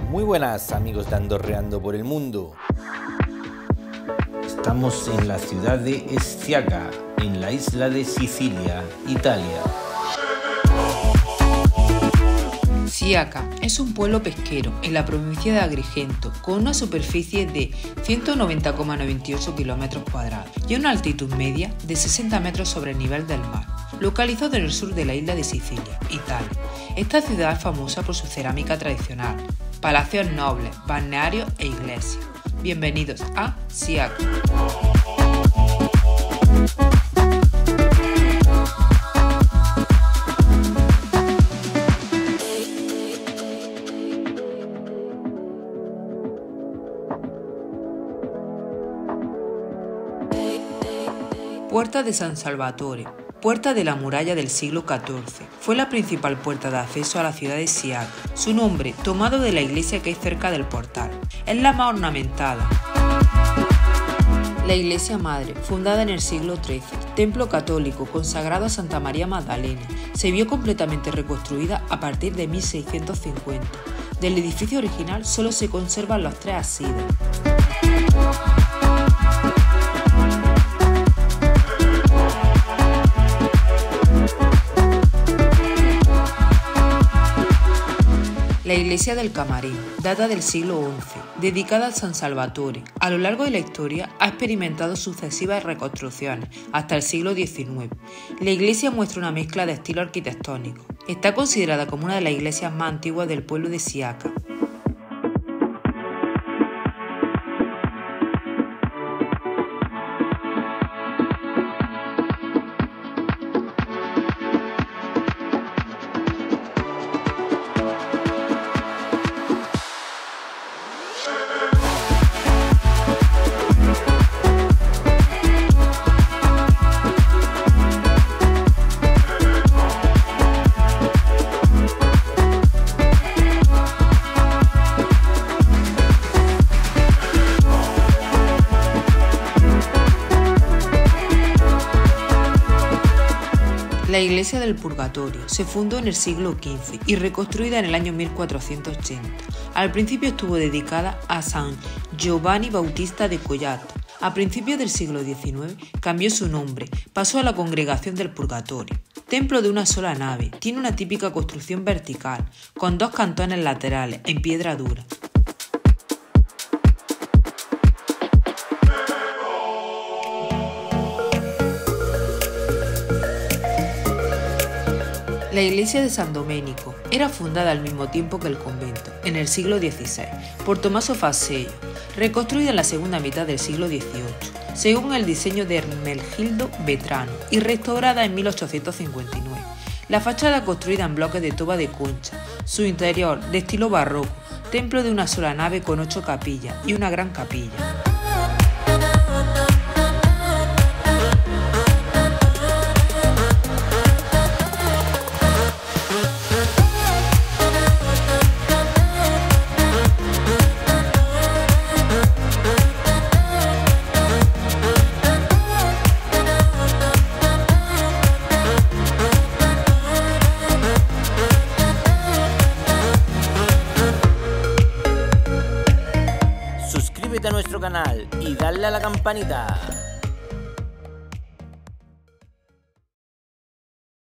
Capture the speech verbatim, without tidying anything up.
Muy buenas amigos de Andorreando por el Mundo. Estamos en la ciudad de Sciacca, en la isla de Sicilia, Italia. Sciacca es un pueblo pesquero en la provincia de Agrigento con una superficie de ciento noventa coma noventa y ocho kilómetros cuadrados y una altitud media de sesenta metros sobre el nivel del mar, localizado en el sur de la isla de Sicilia, Italia. Esta ciudad es famosa por su cerámica tradicional, palacios nobles, balnearios e iglesias. Bienvenidos a Sciacca. Puerta de San Salvatore, puerta de la muralla del siglo catorce, fue la principal puerta de acceso a la ciudad de Sciacca. Su nombre, tomado de la iglesia que hay cerca del portal, es la más ornamentada. La iglesia madre, fundada en el siglo trece, templo católico consagrado a Santa María Magdalena, se vio completamente reconstruida a partir de mil seiscientos cincuenta. Del edificio original solo se conservan los tres ábsides. La iglesia del Camarín data del siglo once, dedicada a San Salvatore. A lo largo de la historia ha experimentado sucesivas reconstrucciones hasta el siglo diecinueve. La iglesia muestra una mezcla de estilos arquitectónicos. Está considerada como una de las iglesias más antiguas del pueblo de Sciacca. La iglesia del Purgatorio se fundó en el siglo quince y reconstruida en el año mil cuatrocientos ochenta. Al principio estuvo dedicada a San Giovanni Bautista de Collato. A principios del siglo diecinueve cambió su nombre, pasó a la Congregación del Purgatorio. Templo de una sola nave, tiene una típica construcción vertical, con dos cantones laterales en piedra dura. La iglesia de San Domenico era fundada al mismo tiempo que el convento, en el siglo dieciséis, por Tommaso Facello, reconstruida en la segunda mitad del siglo dieciocho, según el diseño de Ermenegildo Vetrano, y restaurada en mil ochocientos cincuenta y nueve. La fachada construida en bloques de toba de concha, su interior de estilo barroco, templo de una sola nave con ocho capillas y una gran capilla. Suscríbete a nuestro canal y dale a la campanita.